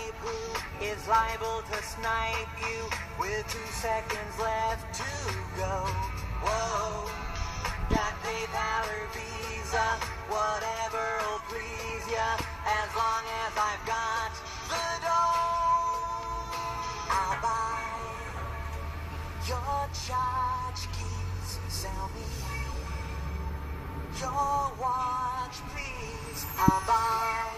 type who is liable to snipe you with 2 seconds left to go. Whoa, got PayPal or Visa, whatever will please ya, as long as I've got the dough. I'll buy your charge keys, sell me your watch, please. I'll buy